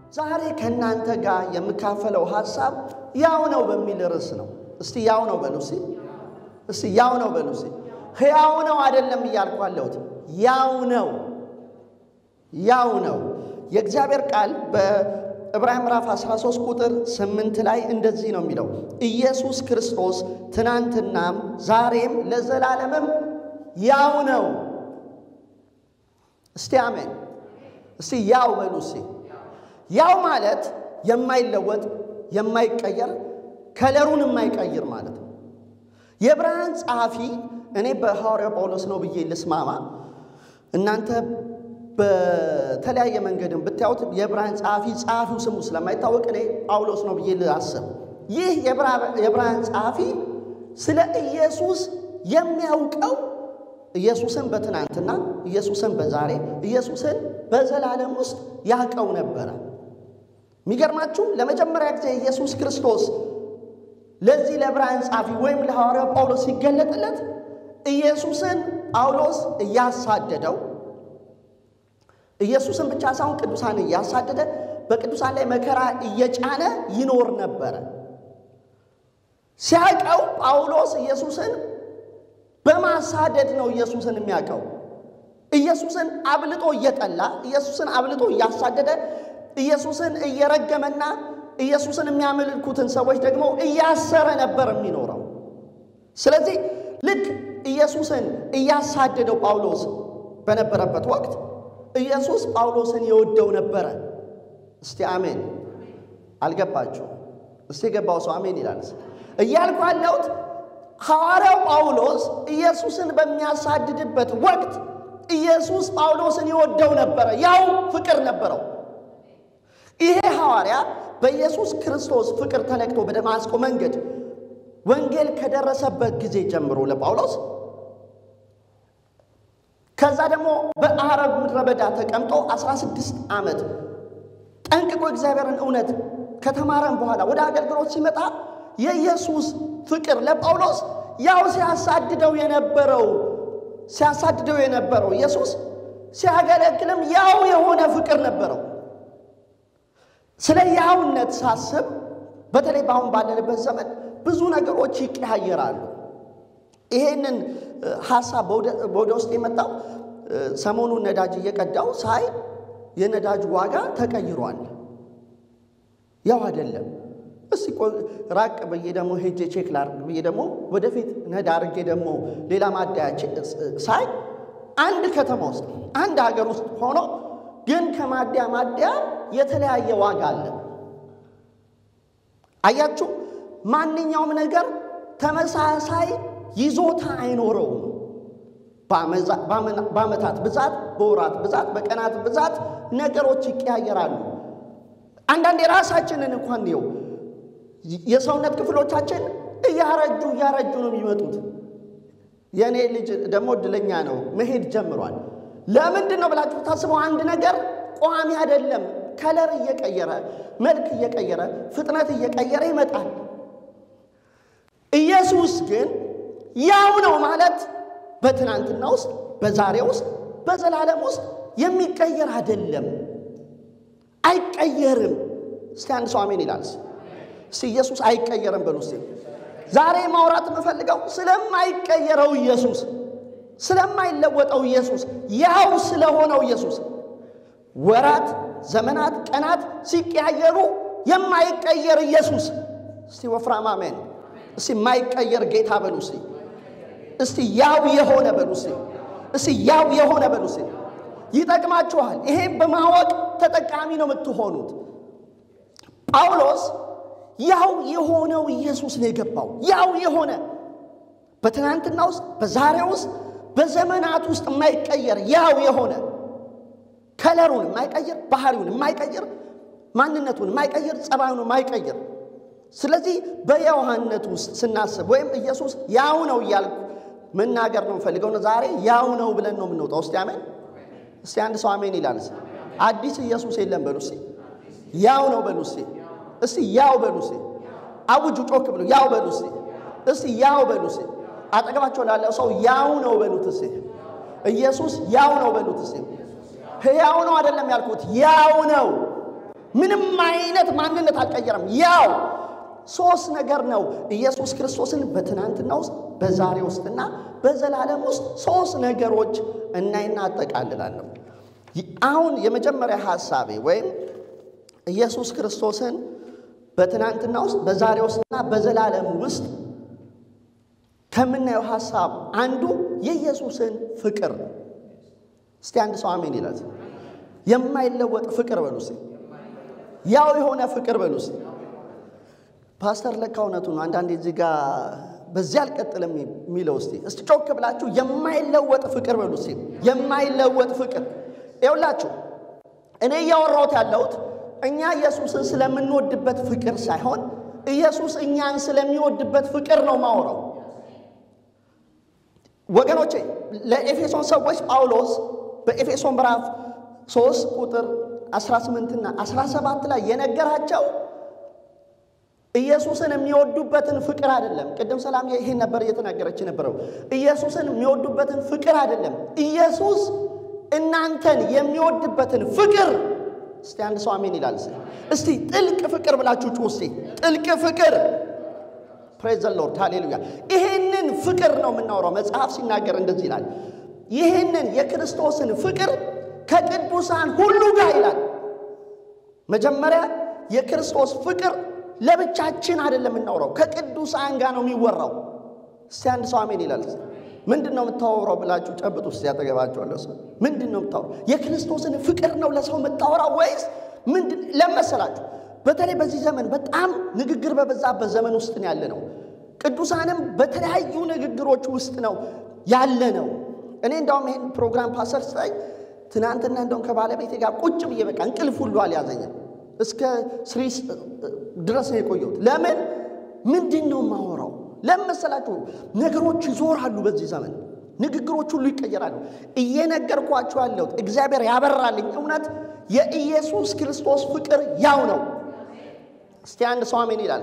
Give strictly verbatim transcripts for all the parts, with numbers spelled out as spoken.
ዛሬ ከናንተ ጋር የምካፈለው ሐሳብ ያው ነው በሚል ርዕስ ነው እስቲ ያው ነው በሉሲ እስቲ ያው ነው በሉሲ ሕያው ነው አይደለም ይያልኳለሁት ያው ነው ያው ነው የእግዚአብሔር ቃል በዕብራውያን ምዕራፍ አስራ ሶስት ቁጥር ስምንት ላይ እንደዚህ ነው የሚለው ኢየሱስ ክርስቶስ ትናንትናም ዛሬም ለዘላለምም ያው ነው እስቲ አሜን እስቲ ያው በሉሲ ያው ማለት የማይለወጥ የማይቀየር ከለሩን የማይቀየር ማለት ነው የዕብራውያን ጸሐፊ እኔ በሐዋርያው ጳውሎስ ነው ብዬ ልስማማ እናንተ በተለያየ መንገድም ብታዩት የዕብራውያን ጸሐፊ ጸሐፊው ስሙ ስለማይታወቅ እኔ ጳውሎስ ነው ብዬ ልአስብ ይህ የዕብራውያን ጸሐፊ ስለ ኢየሱስ የሚያውቀው ኢየሱስን በትናንትና ኢየሱስን በዛሬ ኢየሱስን በዘላለም ውስጥ ያውቀው ነበር ሚገርማችሁ ለመጀመሪያ ጊዜ ኢየሱስ ክርስቶስ ለዚህ ለዕብራውያን ጸሐፊ ወይም ለሐዋርያው ጳውሎስ ሲገለጥለት ኢየሱስን ጳውሎስ ያሳደደው ኢየሱስን ብቻ ሳይሆን ቅዱሳን ያሳደደ በቅዱሳን ላይ መከራ እየጫነ ይኖር ነበር ሲያቀው ጳውሎስ ኢየሱስን በማሳደድ ነው ኢየሱስን የሚያቀው ኢየሱስን አብልጦ እየጠላ ኢየሱስን አብልጦ ያሳደደ ኢየሱስን እየረገመና ኢየሱስን የሚያመልኩትን ሰዎች ደግሞ እያሰረ ነበር የሚኖረው ስለዚህ ልክ ኢየሱስን እያሳደደው ጳውሎስ በነበረበት ወቅት ኢየሱስ ጳውሎስን ይወደው ነበር እስቲ አሜን አልገባችሁ እስቲ ገባው ሰው አሜን ይላል እያልኩ ያለሁት ሐዋርያው ጳውሎስ ኢየሱስን በሚያሳድድበት ወቅት ኢየሱስ ጳውሎስን ይወደው ነበር ያው ፍቅር ነበረው ይሄ ሐዋርያ በኢየሱስ ክርስቶስ ፍቅር ተነክቶ በደማስቆ መንገድ ወንጌል ከደረሰበት ጊዜ ጀምሮ ለጳውሎስ ከዛ ደግሞ በአረብ ምድረ በዳ ተቀምጦ አስራ ስድስት ዓመት ጠንቅቆ እግዚአብሔርን እውነት ከተማረን በኋላ ወደ አገልግሎት ሲመጣ የኢየሱስ ፍቅር ለጳውሎስ ያው ሲያሳድደው የነበረው ሲያሳድደው የነበረው ኢየሱስ ሲያገለግልም ያው የሆነ ፍቅር ነበረው ስለ ያውነት ሳስብ በተለይ ባሁን ባለንበት ዘመን ብዙ ነገሮች ይቀያየራሉ ይሄንን ሐሳብ በወደ ውስጥ የመጣው ሰሞኑን ነዳጅ እየቀዳው ሳይ የነዳጅ ዋጋ ተቀይሯል ያው አይደለም እስቲ ራቅ በየ ደሞ ሄጄ ቼክ ላድርግ በየ ደሞ ወደፊት ነዳ አርጌ ደሞ ሌላ ማዳያች ሳይ አንድ ከተማ ውስጥ አንድ ሀገር ውስጥ ሆኖ ግን ከማዳያ ማዳያ የተለያየ ዋጋ አለ አያችሁ ማንኛውም ነገር ተመሳሳይ ይዞታ አይኖረው በአመታት ብዛት በወራት ብዛት በቀናት ብዛት ነገሮች ይቀያየራሉ አንዳንዴ ራሳችንን እንኳን ነው የሰውነት ክፍሎቻችን ያረጁ ያረጁ ነው የሚመጡት የኔ ልጅ ደሞ ድለኛ ነው መሄድ ጀምሯል ለምንድን ነው ብላችሁ ታስበው አንድ ነገር ቋሚ አይደለም ከለር እየቀየረ መልክ እየቀየረ ፍጥነት እየቀየረ ይመጣል ኢየሱስ ግን ያው ነው ማለት በትናንትና ውስጥ በዛሬ ውስጥ በዘላለም ውስጥ የሚቀየር አይደለም አይቀየርም እስቲ አንድ ሰው አሜን ይላል እስቲ ኢየሱስ አይቀየርም በሉስ ዛሬ ማውራት የምፈልገው ስለማይቀየረው ኢየሱስ ስለማይለወጠው ኢየሱስ ያው ስለሆነው ኢየሱስ ወራት ዘመናት ቀናት ሲቀያየሩ የማይቀየር ኢየሱስ እስቲ ወፍራም አሜን እስቲ ማይቀየር ጌታ በሉስ እስቲ ያው የሆነ በሉስ እስቲ ያው የሆነ በሉስ ይጠቅማችኋል ይሄ በማወቅ ተጠቃሚ ነው የምትሆኑት ጳውሎስ ያው የሆነው ኢየሱስ ነው የገባው ያው የሆነ በትናንትና ውስጥ በዛሬ ውስጥ በዘመናት ውስጥ የማይቀየር ያው የሆነ ከለሩን የማይቀየር ባህሪውን የማይቀየር ማንነቱን የማይቀየር ጸባዩን የማይቀየር ስለዚህ በዮሐንስ ውስጥ ስናስብ ወይም ኢየሱስ ያው ነው ይያልኩ መናገር ነው ፈልገው ነው ዛሬ ያው ነው ብለን ነው የምንወጣው እስቲ አሜን እስቲ አንድ ሰው አሜን ይላል አዲስ ኢየሱስ የለም በሉሲ ያው ነው በሉሲ እስቲ ያው በሉሲ አውጁ ጮክ ብሎ ያው በሉሲ እስቲ ያው በሉሲ አጠገባቸው ላለው ሰው ያው ነው በሉት እስቲ ኢየሱስ ያው ነው በሉት እስቲ ሕያው ነው አይደለም ያልኩት ያው ነው ምንም አይነት ማንነት አልቀየረም ያው ሶስት ነገር ነው ኢየሱስ ክርስቶስን በትናንትና ውስጥ በዛሬ ውስጥና በዘላለም ውስጥ ሶስት ነገሮች እናይና አጠቃልላለሁ አሁን የመጀመሪያ ሐሳቤ ወይ ኢየሱስ ክርስቶስን በትናንትና ውስጥ በዛሬ ውስጥና በዘላለም ውስጥ ከምናየው ሐሳብ አንዱ የኢየሱስን ፍቅር እስቲ አንድ ሰው አሜን ይላል የማይለወጥ ፍቅር በሉስ ያው የሆነ ፍቅር በሉስ ፓስተር ለካውነቱ ነው አንዳንዴ እዚህ ጋር በዚያ አልቀጥለም የሚለው እስቲ እስቲ ጮክ ብላችሁ የማይለወጥ ፍቅር በሉስ የማይለወጥ ፍቅር ይውላችሁ እኔ ያወራሁት ያለሁት እኛ ኢየሱስን ስለምንወድበት ፍቅር ሳይሆን ኢየሱስ እኛን ስለሚወድበት ፍቅር ነው ማወራው ወገኖቼ ለኤፌሶን ሰዎች ጳውሎስ በኤፌሶን ምዕራፍ ሶስት ቁጥር አስራ ስምንት እና አስራ ሰባት ላይ የነገራቸው ኢየሱስን የሚወዱበትን ፍቅር አይደለም ቅድም ሰላም ይሄን ነበር እየተናገረች ነበረው ኢየሱስን የሚወዱበትን ፍቅር አይደለም ኢየሱስ እናንተን የሚወድበትን ፍቅር እስቲ አንድ ሰው አሜን ይላል እስቲ ጥልቅ ፍቅር ብላችሁ ጩሁ እስቲ ጥልቅ ፍቅር praise the lord hallelujah ይሄንን ፍቅር ነው የምናወራው መጽሐፍ ሲናገር እንደዚህ ይላል ይሄንን የክርስቶስን ፍቅር ከቅዱሳን ሁሉ ጋር ይላል መጀመሪያ የክርስቶስ ፍቅር ለብቻችን አይደለም እናወራው ከቅዱሳን ጋር ነው የሚወራው እስቲ አንድ ሰው አሜን ይላል ምንድነው የምታወራው ብላችሁ ጨብጡ እስቲ ያተገባችሁ አለሰ ምንድነው የምታወራው የክርስቶስን ፍቅር ነው ለሰው የምታወራው ወይስ ምንድን ለምሳላችሁ በተለይ በዚህ ዘመን በጣም ንግግር በበዛበት ዘመን ውስጥ ነው ያለነው ቅዱሳንም በተለያዩ ንግግሮች ውስጥ ነው ያለነው እኔ እንደውም ይሄን ፕሮግራም ፓስተር ሳይ ትናንትና እንደውም ከባለቤቴ ጋር ቁጭ ብዬ በቃ እንቅልፍ ሁሉ አልያዘኝም እስከ ስሪስ ድረስ ነው የቆየሁት ለምን ምንድነው ማወራው ለምሳላችሁ ነገሮች ይዞራሉ በዚህ ዘመን ንግግሮች ሁሉ ይቀየራሉ እየነገርኳችሁ ያለሁት እግዚአብሔር ያበራልኝ እውነት የኢየሱስ ክርስቶስ ፍቅር ያው ነው እስቲ አንድ ሰው አሜን ይላል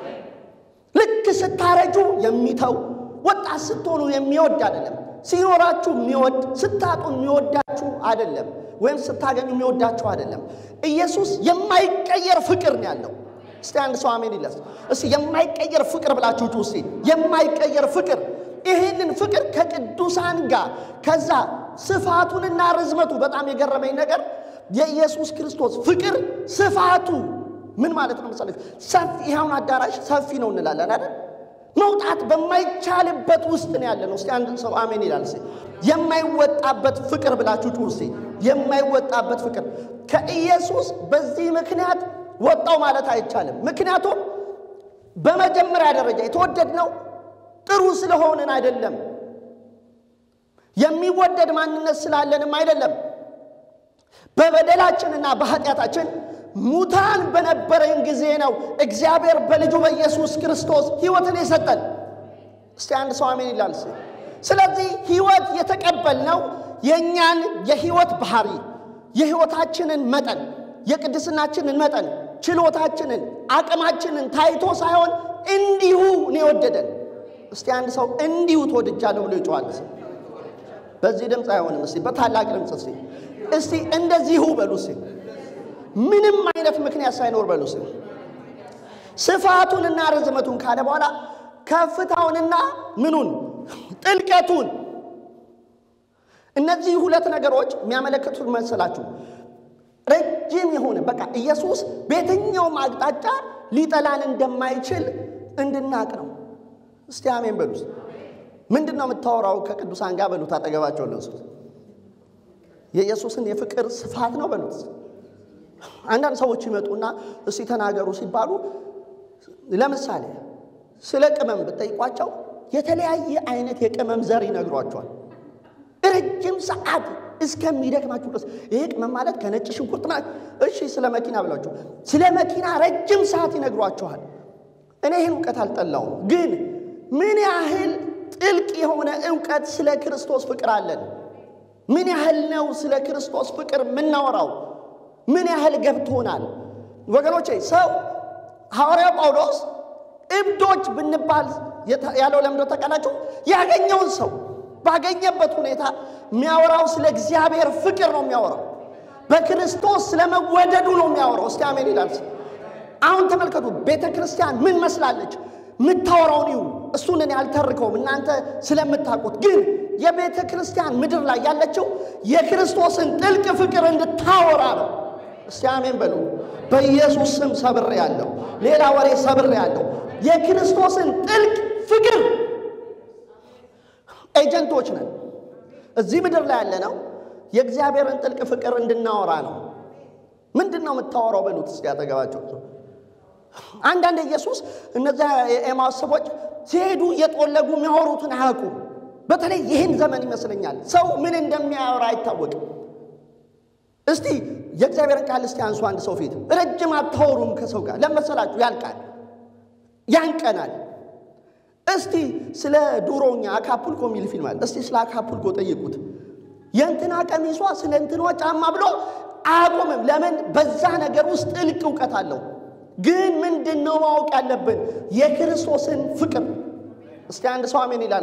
ልክ ስታረጁ የሚተው ወጣት ስትሆኑ የሚወድ አይደለም ሲኖራችሁ የሚወድ ስታጡ የሚወዳችሁ አይደለም ወይም ስታገኙ የሚወዳችሁ አይደለም ኢየሱስ የማይቀየር ፍቅር ነው ያለው እስቲ አንድ ሰው አሜን ይላል እስቲ የማይቀየር ፍቅር ብላችሁ ጩሁ እስቲ የማይቀየር ፍቅር ይሄንን ፍቅር ከቅዱሳን ጋር ከዛ ስፋቱንና ርዝመቱ በጣም የገረመኝ ነገር የኢየሱስ ክርስቶስ ፍቅር ስፋቱ ምን ማለት ነው መሰለህ ሰፊ ይሁን አዳራሽ ሰፊ ነው እንላለን አይደል መውጣት በማይቻልበት ውስጥ ነው ያለነው እስቲ አንድ ሰው አሜን ይላል እስቲ የማይወጣበት ፍቅር ብላችሁ ጩሁ እስቲ የማይወጣበት ፍቅር ከኢየሱስ በዚህ ምክንያት ወጣው ማለት አይቻልም ምክንያቱም በመጀመሪያ ደረጃ የተወደድነው ጥሩ ስለሆነን አይደለም የሚወደድ ማንነት ስላለንም አይደለም በበደላችንና በኃጢያታችን ሙታን በነበረን ጊዜ ነው እግዚአብሔር በልጁ በኢየሱስ ክርስቶስ ሕይወትን የሰጠን እስቲ አንድ ሰው አሜን ይላል ስለዚህ ሕይወት የተቀበልነው የኛን የሕይወት ባህሪ የሕይወታችንን መጠን የቅድስናችንን መጠን ችሎታችንን አቅማችንን ታይቶ ሳይሆን እንዲሁ ነው የወደደን እስቲ አንድ ሰው እንዲሁ ተወድጃለሁ ብሎ ይጮሃል በዚህ ድምጽ አይሆንም እስቲ በታላቅ ድምጽ እስቲ እስቲ እንደዚሁ በሉ እስቲ ምንም አይነት ምክንያት ሳይኖር በሉ እስቲ ስፋቱንና ርዝመቱን ካለ በኋላ ከፍታውንና ምኑን ጥልቀቱን እነዚህ ሁለት ነገሮች የሚያመለክቱት መሰላችሁ ረጅም የሆነ በቃ ኢየሱስ በየትኛው አቅጣጫ ሊጠላን እንደማይችል እንድናቅ ነው እስቲ አሜን በሉስ ምንድነው የምታወራው ከቅዱሳን ጋር በሉት አጠገባቸው ለሱ የኢየሱስን የፍቅር ስፋት ነው በሉት አንዳንድ ሰዎች ይመጡና እስቲ ተናገሩ ሲባሉ ለምሳሌ ስለ ቅመም ብትጠይቋቸው የተለያየ አይነት የቅመም ዘር ይነግሯቸዋል ረጅም ሰዓት እስከሚደክማችሁ ድረስ ይሄ ቅመም ማለት ከነጭ ሽንኩርት ማለት እሺ ስለ መኪና ብላችሁ ስለ መኪና ረጅም ሰዓት ይነግሯቸዋል እኔ ይሄን ዕውቀት አልጠላውም ግን ምን ያህል ጥልቅ የሆነ ዕውቀት ስለ ክርስቶስ ፍቅር አለን ምን ያህል ነው ስለ ክርስቶስ ፍቅር ምናወራው ምን ያህል ገብቶናል ወገኖቼ ሰው ሐዋርያው ጳውሎስ እብዶች ብንባል ያለው ለምዶ ተቀላችሁ ያገኘውን ሰው ባገኘበት ሁኔታ የሚያወራው ስለ እግዚአብሔር ፍቅር ነው የሚያወራው በክርስቶስ ስለመወደዱ ነው የሚያወራው። እስቲ አሜን ይላል። አሁን ተመልከቱ ቤተክርስቲያን ምን መስላለች? ምታወራውን ይሁ እሱን እኔ አልተርከውም እናንተ ስለምታውቁት። ግን የቤተክርስቲያን ምድር ላይ ያለችው የክርስቶስን ጥልቅ ፍቅር እንድታወራ ነው። እስቲ አሜን በሉ። በኢየሱስ ስም ሰብር ያለው ሌላ ወሬ ሰብር ያለው የክርስቶስን ጥልቅ ፍቅር ኤጀንቶች ነን። እዚህ ምድር ላይ ያለ ነው የእግዚአብሔርን ጥልቅ ፍቅር እንድናወራ ነው። ምንድነው የምታወራው በሉት እስቲ ያጠገባቸው። አንዳንድ ኢየሱስ እነዛ የኤማውስ ሰዎች ሲሄዱ የጦለጉ የሚያወሩትን አያውቁ። በተለይ ይህን ዘመን ይመስለኛል ሰው ምን እንደሚያወራ አይታወቅም። እስቲ የእግዚአብሔርን ቃል እስቲ አንሱ አንድ ሰው ፊት ረጅም አታወሩም ከሰው ጋር ለመሰላችሁ ያልቃል ያንቀናል። እስቲ ስለ ዱሮኛ አካፑልኮ የሚል ፊልም አለ። እስቲ ስለ አካፑልኮ ጠይቁት። የእንትና ቀሚሷ ስለ እንትኗ ጫማ ብሎ አያቆምም። ለምን? በዛ ነገር ውስጥ ጥልቅ ዕውቀት አለው። ግን ምንድነው ማወቅ ያለብን? የክርስቶስን ፍቅር። እስቲ አንድ ሰው አሜን ይላል።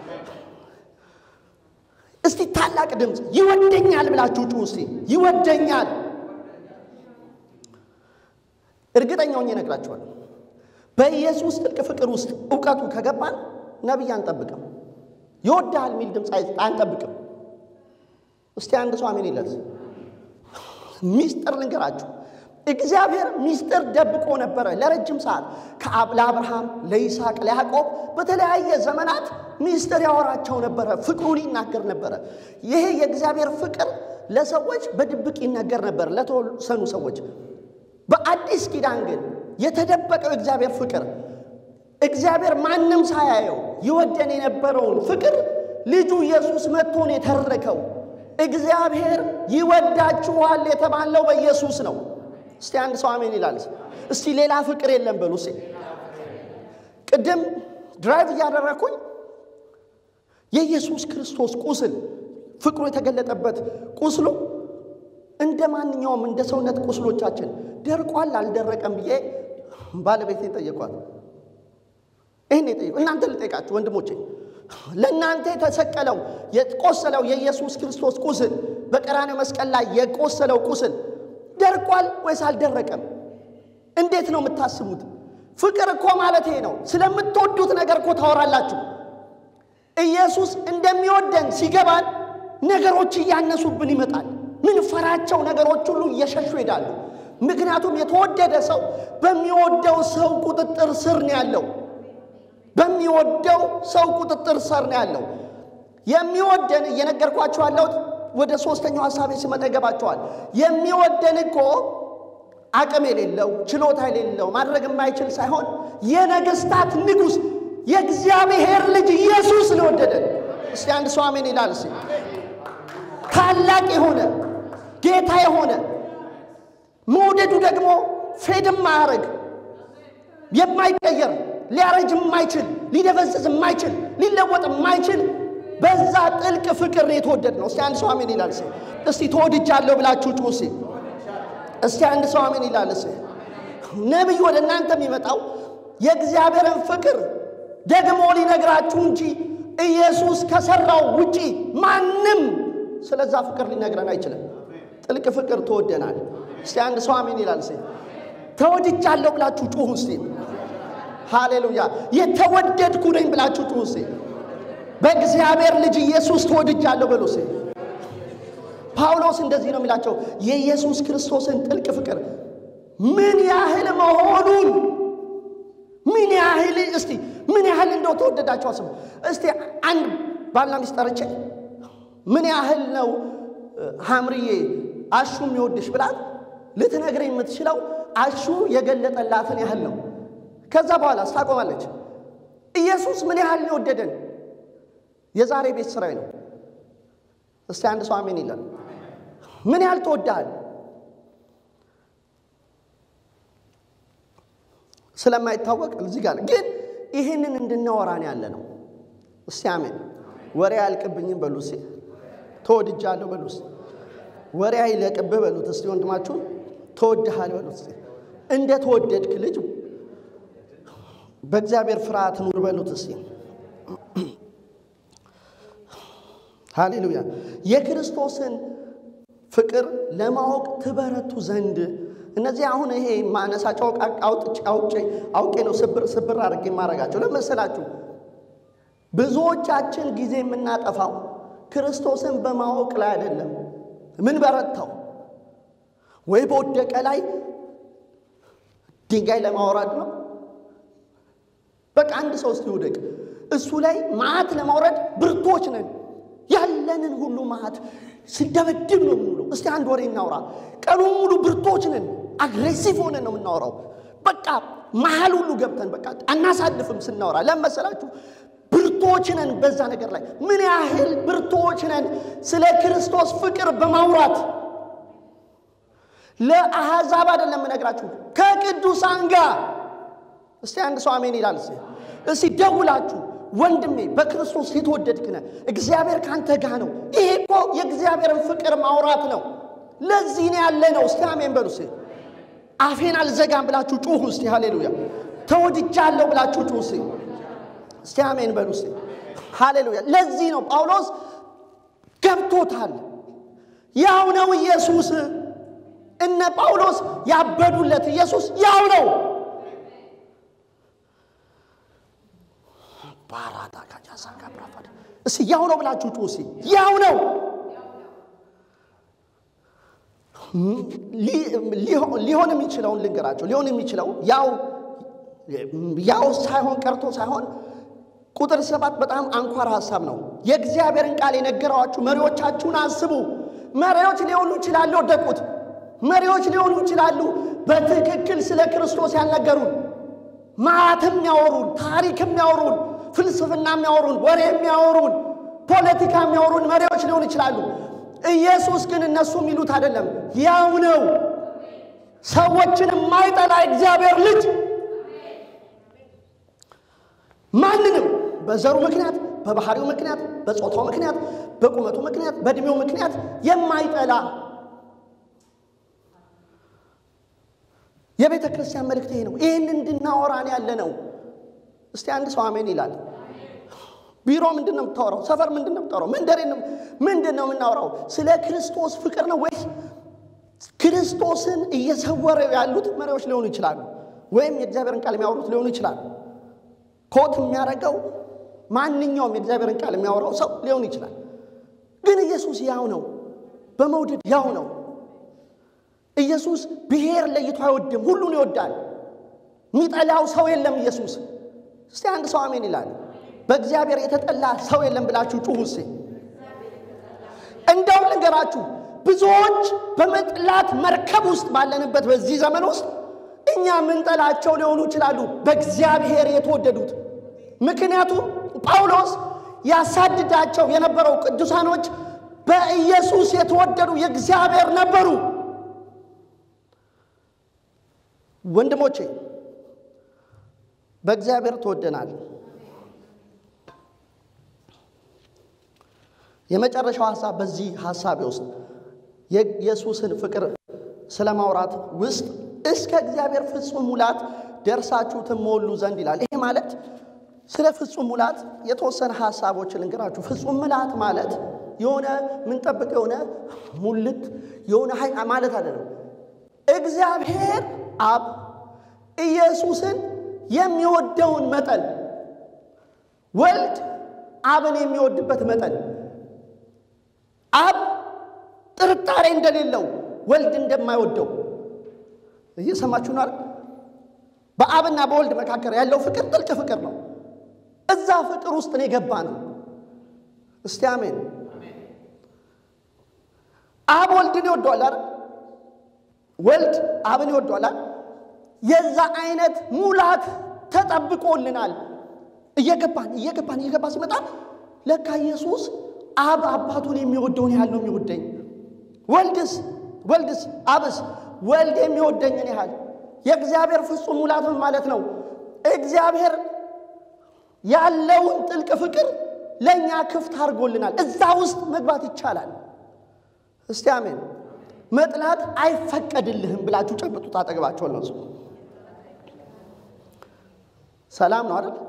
እስቲ ታላቅ ድምጽ ይወደኛል ብላችሁ ጩሁ። እስቲ ይወደኛል። እርግጠኛው ነኝ ነግራችኋለሁ። በኢየሱስ ጥልቅ ፍቅር ውስጥ ዕውቀቱ ከገባን ነብይ አንጠብቅም። ይወዳል ሚል ድምጽ አንጠብቅም። እስቲ አንድ ሰው አሜን ይላል። ሚስጥር ልንገራችሁ። እግዚአብሔር ሚስጥር ደብቆ ነበር ለረጅም ሰዓት ከአብርሃም ለይስሐቅ ለያዕቆብ በተለያየ ዘመናት ሚስጥር ያወራቸው ነበር። ፍቅሩን ይናገር ነበር። ይሄ የእግዚአብሔር ፍቅር ለሰዎች በድብቅ ይናገር ነበር ለተወሰኑ ሰዎች። በአዲስ ኪዳን ግን የተደበቀው እግዚአብሔር ፍቅር እግዚአብሔር ማንንም ሳያየው ይወደን የነበረውን ፍቅር ልጁ ኢየሱስ መጥቶን የተረከው። እግዚአብሔር ይወዳችኋል የተባለው በኢየሱስ ነው። እስቲ አንድ ሰው አሜን ይላል። እስቲ ሌላ ፍቅር የለም በሉ። እስቲ ቅድም ድራይቭ ያደረኩኝ የኢየሱስ ክርስቶስ ቁስል ፍቅሩ የተገለጠበት ቁስሉ እንደማንኛውም እንደ ሰውነት ቁስሎቻችን ደርቋል አልደረቀም ብዬ ባለቤቴን ጠየቋት። እኔ ጠይቁ እናንተ ልጠይቃችሁ ወንድሞቼ ለእናንተ የተሰቀለው የቆሰለው የኢየሱስ ክርስቶስ ቁስል በቀራንዮ መስቀል ላይ የቆሰለው ቁስል ደርቋል ወይስ አልደረቀም? እንዴት ነው የምታስቡት? ፍቅር እኮ ማለት ይሄ ነው። ስለምትወዱት ነገር እኮ ታወራላችሁ። ኢየሱስ እንደሚወደን ሲገባን ነገሮች እያነሱብን ይመጣል። ምን ፈራቸው ነገሮች ሁሉ እየሸሹ ይሄዳሉ። ምክንያቱም የተወደደ ሰው በሚወደው ሰው ቁጥጥር ስር ነው ያለው። በሚወደው ሰው ቁጥጥር ስር ነው ያለው። የሚወደን እየነገርኳችሁ ያለሁት ወደ ሶስተኛው ሐሳቤ ሲመጣ ይገባችኋል። የሚወደን እኮ አቅም የሌለው ችሎታ የሌለው ማድረግ የማይችል ሳይሆን የነገስታት ንጉስ የእግዚአብሔር ልጅ ኢየሱስ ነው ወደደን። እስቲ አንድ ሰው አሜን ይላል። እስቲ ታላቅ የሆነ ጌታ የሆነ መውደዱ ደግሞ ፌድም ማያረግ የማይቀየር ሊያረጅ የማይችል ሊደበዝዝ የማይችል ሊለወጥ የማይችል በዛ ጥልቅ ፍቅር የተወደደ ነው። እስቲ አንድ ሰው አሜን ይላል። እስቲ ተወድጃለሁ ብላችሁ ጩሁ። እስቲ እስቲ አንድ ሰው አሜን ይላል። እስቲ ነብይ ወደ እናንተ የሚመጣው የእግዚአብሔርን ፍቅር ደግሞ ሊነግራችሁ እንጂ ኢየሱስ ከሰራው ውጪ ማንም ስለዛ ፍቅር ሊነግረን አይችልም። ጥልቅ ፍቅር ተወደናል። እስቲ አንድ ሰው አሜን ይላል። እስቲ ተወድጃለሁ ብላችሁ ጩሁ። እስቲ ሃሌሉያ የተወደድኩ ነኝ ብላችሁ ጩሁ። እስቲ በእግዚአብሔር ልጅ ኢየሱስ ተወድጃለሁ በሉ። እስቲ ጳውሎስ እንደዚህ ነው የሚላቸው የኢየሱስ ክርስቶስን ጥልቅ ፍቅር ምን ያህል መሆኑን ምን ያህል እስቲ ምን ያህል እንደው ተወደዳችሁ አስቡ። እስቲ አንድ ባልና ሚስት ጠርቼ ምን ያህል ነው ሐምርዬ አሹም ይወድሽ ብላት ልትነግረኝ የምትችለው አሹ የገለጠላትን ያህል ነው። ከዛ በኋላ ታቆማለች። ኢየሱስ ምን ያህል ነው ወደደን? የዛሬ ቤት ስራዬ ነው። እስቲ አንድ ሰው አሜን ይላል። ምን ያህል ተወደሃል? ስለማይታወቅ እዚህ ጋር ግን ይሄንን እንድናወራን ያለ ነው። እስቲ አሜን። ወሬ አልቅብኝም በሉ። እስቲ ተወድጃለሁ በሉ። እስቲ ወሬ አይለቅብህ በሉት። እስቲ ወንድማችሁ ተወድሃል በሉት። እስቲ እንደ ተወደድክ ልጅ በእግዚአብሔር ፍርሃት ኑር በሉት። እስቲ ሃሌሉያ። የክርስቶስን ፍቅር ለማወቅ ትበረቱ ዘንድ እነዚህ አሁን ይሄ ማነሳቸው አውጥጭ አውጭ አውቄ ነው ስብር ስብር አድርጌ ማረጋቸው ለመሰላችሁ ብዙዎቻችን ጊዜ የምናጠፋው ክርስቶስን በማወቅ ላይ አይደለም ምን በረታው ወይ በወደቀ ላይ ድንጋይ ለማውረድ ነው በቃ አንድ ሰው ሲወደቅ እሱ ላይ ማት ለማውረድ ብርቶች ነን ያለንን ሁሉ ማት ሲደበድብ ነው ሙሉ እስቲ አንድ ወሬ እናውራ ቀኑ ሙሉ ብርቶች ነን አግሬሲቭ ሆነን ነው የምናወራው በቃ መሃል ሁሉ ገብተን በቃ አናሳልፍም ስናወራ ለምሳላችሁ ብርቶች ነን በዛ ነገር ላይ ምን ያህል ብርቶች ነን ስለ ክርስቶስ ፍቅር በማውራት ለአሕዛብ አይደለም እነግራችሁ ከቅዱሳን ጋር እስቲ አንድ ሰው አሜን ይላል እስቲ ደውላችሁ ወንድሜ በክርስቶስ የተወደድክነ እግዚአብሔር ካንተ ጋር ነው ይሄ እኮ የእግዚአብሔርን ፍቅር ማውራት ነው ለዚህ ነው ያለ ነው እስቲ አሜን በሉ እስቲ አፌን አልዘጋም ብላችሁ ጩሁ እስቲ ሃሌሉያ ተወድጃለሁ ብላችሁ ጩሁ እስቲ እስቲ አሜን በሉ እስቲ ሃሌሉያ ለዚህ ነው ጳውሎስ ገብቶታል ያው ነው ኢየሱስ እነ ጳውሎስ ያበዱለት ኢየሱስ ያው ነው ባራታ ካጃሳ ካብራፋድ እሺ ያው ነው ብላችሁ ጩሲ ያው ነው ሊሆን የሚችለው ልንገራችሁ ሊሆን የሚችለው ያው ያው ሳይሆን ቀርቶ ሳይሆን ቁጥር ሰባት በጣም አንኳር ሐሳብ ነው የእግዚአብሔርን ቃል የነገራችሁ መሪዎቻችሁን አስቡ መሪዎች ሊሆኑ ይችላሉ ወደቁት መሪዎች ሊሆኑ ይችላሉ በትክክል ስለ ክርስቶስ ያልነገሩን ማተም ያወሩን ታሪክም ያወሩን ፍልስፍናም ያወሩን ወሬም ያወሩን ፖለቲካም ያወሩን መሪዎች ሊሆኑ ይችላሉ ኢየሱስ ግን እነሱ የሚሉት አይደለም ያው ነው ሰዎችን የማይጠላ እግዚአብሔር ልጅ ማንንም በዘሩ ምክንያት በባህሪው ምክንያት በጾታው ምክንያት በቁመቱ ምክንያት በእድሜው ምክንያት የማይጠላ የቤተ ክርስቲያን መልእክት ይሄ ነው ይሄን እንድናወራን ያለ ነው እስቲ አንድ ሰው አሜን ይላል ቢሮ ምንድነው የምታወራው ሰፈር ምንድነው የምታወራው መንደሬንም ምንድነው የምናወራው ስለ ክርስቶስ ፍቅር ነው ወይስ ክርስቶስን እየሰወረው ያሉት መሪዎች ሊሆኑ ይችላሉ ወይም የእግዚአብሔርን ቃል የሚያወሩት ሊሆኑ ይችላሉ ኮት የሚያረጋው ማንኛውም የእግዚአብሔርን ቃል የሚያወራው ሰው ሊሆን ይችላል ግን ኢየሱስ ያው ነው በመውደድ ያው ነው ኢየሱስ ብሔር ለይቶ አይወድም ሁሉን ይወዳል ሚጠላው ሰው የለም ኢየሱስ እስቲ አንድ ሰው አሜን ይላል በእግዚአብሔር የተጠላ ሰው የለም ብላችሁ ጩሁ እስቲ እንደው ልንገራችሁ ብዙዎች በመጥላት መርከብ ውስጥ ባለንበት በዚህ ዘመን ውስጥ እኛ ምን ጠላቸው ሊሆኑ ይችላሉ በእግዚአብሔር የተወደዱት ምክንያቱም ጳውሎስ ያሳድዳቸው የነበረው ቅዱሳኖች በኢየሱስ የተወደዱ የእግዚአብሔር ነበሩ ወንድሞቼ በእግዚአብሔር ተወደናል የመጨረሻው ሐሳብ በዚህ ሐሳብ ውስጥ የኢየሱስን ፍቅር ስለማውራት ውስጥ እስከ እግዚአብሔር ፍጹም ሙላት ደርሳችሁ ተሞሉ ዘንድ ይላል ይሄ ማለት ስለ ፍጹም ሙላት የተወሰነ ሐሳቦችን ልንገራችሁ ፍጹም ሙላት ማለት የሆነ ምን ጠብቀው የሆነ ሙልት የሆነ ኃይል ማለት አይደለም እግዚአብሔር አብ ኢየሱስን የሚወደውን መጠን ወልድ አብን የሚወድበት መጠን አብ ጥርጣሬ እንደሌለው ወልድ እንደማይወደው እየሰማችሁ ነው አይደል በአብና በወልድ መካከል ያለው ፍቅር ጥልቅ ፍቅር ነው እዛ ፍቅር ውስጥ ነው የገባነው እስቲ አሜን አብ ወልድን ይወደዋል አይደል ወልድ አብን ይወደዋል የዛ አይነት ሙላት ተጠብቆልናል እየገባን እየገባን እየገባ ሲመጣ ለካ ኢየሱስ አብ አባቱን የሚወደውን ያህል ነው የሚወደኝ ወልድስ ወልድስ አብስ ወልድ የሚወደኝን ያህል የእግዚአብሔር ፍጹም ሙላት ማለት ነው እግዚአብሔር ያለውን ጥልቅ ፍቅር ለኛ ክፍት አድርጎልናል እዛ ውስጥ መግባት ይቻላል እስቲ አሜን መጥላት አይፈቀድልህም ብላችሁ ጨብጡት አጠገባችሁ ነው ሰላም ነው አይደል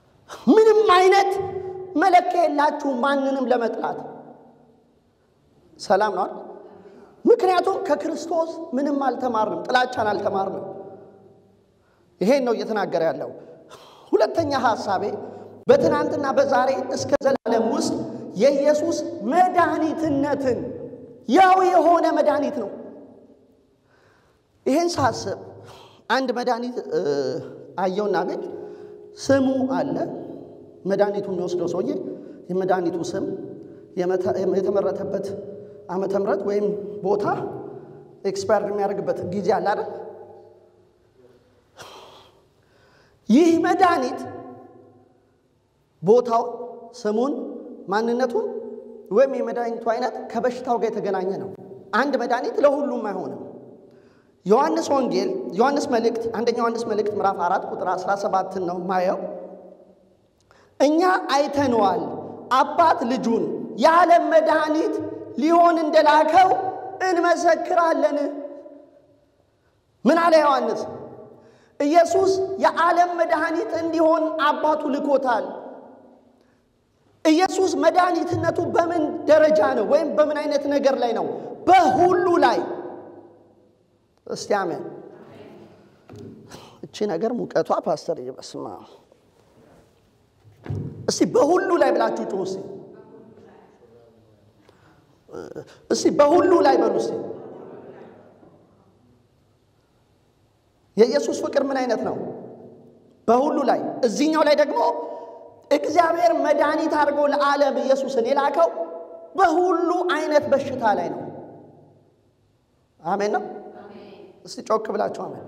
ምንም አይነት መለከ የላችሁ ማንንም ለመጥላት ሰላም ነው አይደል? ምክንያቱም ከክርስቶስ ምንም አልተማርንም፣ ጥላቻን አልተማርንም። ይሄን ነው እየተናገረ ያለው። ሁለተኛ ሐሳቤ በትናንትና በዛሬ እስከ ዘላለም ውስጥ የኢየሱስ መድኃኒትነትን ያው የሆነ መድኃኒት ነው። ይሄን ሳስብ አንድ መድኃኒት አየውና ቤት ስሙ አለ መድኃኒቱ የሚወስደው ሰውዬ የመድኃኒቱ ስም የተመረተበት ዓመተ ምህረት ወይም ቦታ ኤክስፓየር የሚያደርግበት ጊዜ አለ አይደል? ይህ መድኃኒት ቦታው ስሙን ማንነቱን ወይም የመድኃኒቱ አይነት ከበሽታው ጋር የተገናኘ ነው። አንድ መድኃኒት ለሁሉም አይሆንም። ዮሐንስ ወንጌል ዮሐንስ መልእክት አንደኛ ዮሐንስ መልእክት ምዕራፍ አራት ቁጥር አስራ ሰባት ነው ማየው። እኛ አይተነዋል አባት ልጁን የዓለም መድኃኒት ሊሆን እንደላከው እንመሰክራለን። ምን አለ ዮሐንስ? ኢየሱስ የዓለም መድኃኒት እንዲሆን አባቱ ልኮታል። ኢየሱስ መድኃኒትነቱ በምን ደረጃ ነው ወይም በምን አይነት ነገር ላይ ነው? በሁሉ ላይ። እስቲ አሜን። እቺ ነገር ሙቀቷ ፓስተር ይበስማ። እስቲ በሁሉ ላይ ብላችሁ ጮሁ። እስቲ እስቲ በሁሉ ላይ በሉ። እስቲ የኢየሱስ ፍቅር ምን አይነት ነው? በሁሉ ላይ። እዚህኛው ላይ ደግሞ እግዚአብሔር መድኃኒት አድርጎ ለዓለም ኢየሱስን የላከው በሁሉ አይነት በሽታ ላይ ነው። አሜን ነው። እስቲ ጮክ ብላችሁ አሜን።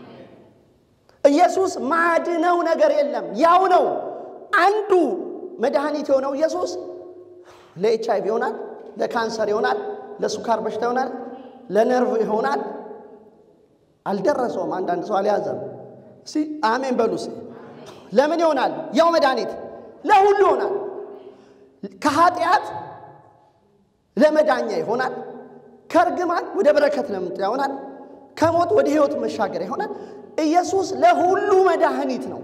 ኢየሱስ ማድነው ነገር የለም፣ ያው ነው። አንዱ መድኃኒት የሆነው ኢየሱስ ለኤች አይ ቪ ይሆናል፣ ለካንሰር ይሆናል፣ ለሱካር በሽታ ይሆናል፣ ለነርቭ ይሆናል። አልደረሰውም። አንዳንድ ሰው አልያዘም። እስቲ አሜን በሉ። እስቲ ለምን ይሆናል? ያው መድኃኒት ለሁሉ ይሆናል። ከኃጢአት ለመዳኛ ይሆናል፣ ከርግማን ወደ በረከት ለምጥ ይሆናል፣ ከሞት ወደ ሕይወት መሻገር ይሆናል። ኢየሱስ ለሁሉ መድኃኒት ነው።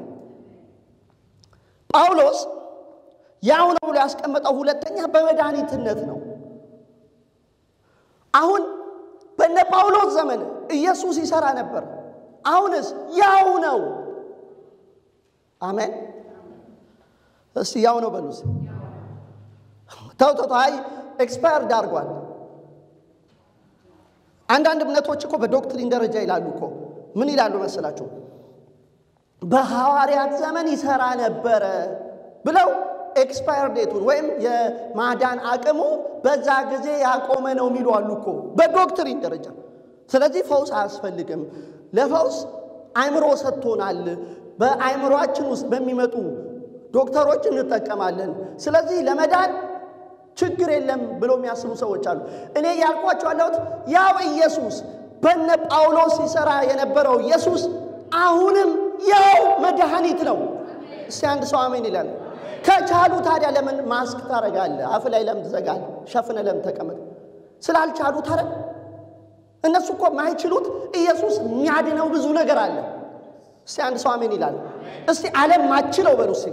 ጳውሎስ ያው ነው ብሎ ያስቀመጠው ሁለተኛ በመድኃኒትነት ነው። አሁን በእነ ጳውሎስ ዘመን ኢየሱስ ይሰራ ነበር። አሁንስ ያው ነው። አሜን። እስቲ ያው ነው በሉስ። ተው ተው አይ ኤክስፓየርድ አድርጓል። አንዳንድ እምነቶች እኮ በዶክትሪን ደረጃ ይላሉ እኮ ምን ይላሉ መሰላችሁ? በሐዋርያት ዘመን ይሰራ ነበር ብለው ኤክስፓየር ዴቱን ወይም የማዳን አቅሙ በዛ ጊዜ ያቆመ ነው የሚሉ አሉ እኮ በዶክትሪን ደረጃ። ስለዚህ ፈውስ አያስፈልግም፣ ለፈውስ አይምሮ ሰጥቶናል፣ በአይምሮአችን ውስጥ በሚመጡ ዶክተሮች እንጠቀማለን፣ ስለዚህ ለመዳን ችግር የለም ብሎ የሚያስቡ ሰዎች አሉ። እኔ ያልኳቸው አለሁት ያው ኢየሱስ በነ ጳውሎስ ሲሰራ የነበረው ኢየሱስ አሁንም ያው መድኃኒት ነው። እስቲ አንድ ሰው አሜን ይላል። ከቻሉ ታዲያ ለምን ማስክ ታረጋለህ? አፍ ላይ ለምን ትዘጋለህ? ሸፍነ ለምን ተቀመጥ? ስላልቻሉ ታዲያ እነሱ እኮ ማይችሉት ኢየሱስ የሚያድነው ብዙ ነገር አለ። እስቲ አንድ ሰው አሜን ይላል። እስቲ ዓለም ማችለው በሉ። እስቲ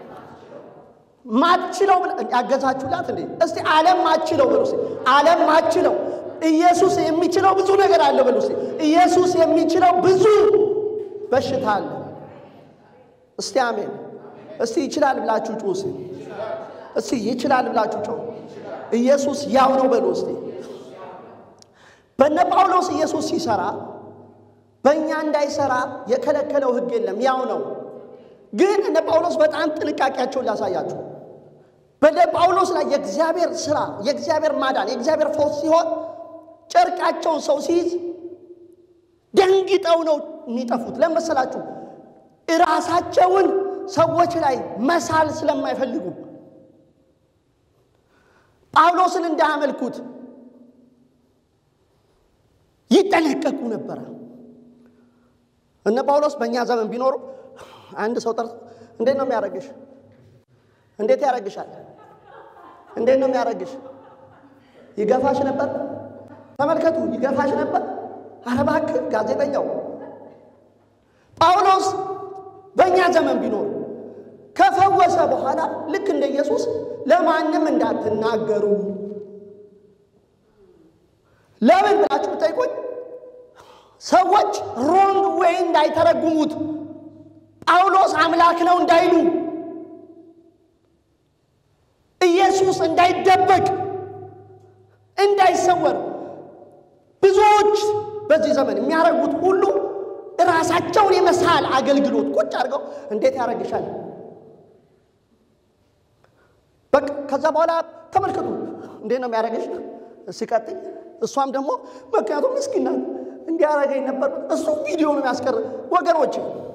ማችለው ያገዛችሁላት እንዴ? እስቲ ዓለም ማችለው በሉ። እስቲ ዓለም ማችለው ኢየሱስ የሚችለው ብዙ ነገር አለ በሉ። እስቲ ኢየሱስ የሚችለው ብዙ በሽታ አለ። እስቲ አሜን። እስቲ ይችላል ብላችሁ ጮሁ። እስቲ እስቲ ይችላል ብላችሁ ጮሁ። ኢየሱስ ያው ነው በሉ። እስቲ በነ ጳውሎስ ኢየሱስ ሲሰራ በእኛ እንዳይሰራ የከለከለው ሕግ የለም፣ ያው ነው። ግን እነ ጳውሎስ በጣም ጥንቃቄያቸውን ላሳያችሁ። በነ ጳውሎስ ላይ የእግዚአብሔር ስራ የእግዚአብሔር ማዳን የእግዚአብሔር ፈውስ ሲሆን ጨርቃቸውን ሰው ሲይዝ ደንግጠው ነው የሚጠፉት። ለምሳላችሁ ራሳቸውን ሰዎች ላይ መሳል ስለማይፈልጉ ጳውሎስን እንዳያመልኩት ይጠነቀቁ ነበር። እነ ጳውሎስ በእኛ ዘመን ቢኖሩ አንድ ሰው ጠርቶ እንዴት ነው የሚያረግሽ? እንዴት ያረግሻል? እንዴት ነው የሚያረግሽ? ይገፋሽ ነበር። ተመልከቱ፣ ይገፋሽ ነበር። ኧረ እባክህ ጋዜጠኛው ጳውሎስ በእኛ ዘመን ቢኖር ከፈወሰ በኋላ ልክ እንደ ኢየሱስ ለማንም እንዳትናገሩ ለምን ብላችሁ ብትጠይቁኝ ሰዎች ሮንግ ዌይ እንዳይተረጉሙት ጳውሎስ አምላክ ነው እንዳይሉ ኢየሱስ እንዳይደበቅ እንዳይሰወር ብዙዎች በዚህ ዘመን የሚያረጉት ሁሉ ራሳቸውን የመሳል አገልግሎት ቁጭ አድርገው እንዴት ያረጋሻል በቃ ከዛ በኋላ ተመልከቱ እንዴት ነው የሚያረጋሽ ሲቀጥል እሷም ደግሞ ምክንያቱም ምስኪን ናት እንዲያረጋኝ ነበር እሱ ቪዲዮ ነው ያስቀር ወገኖች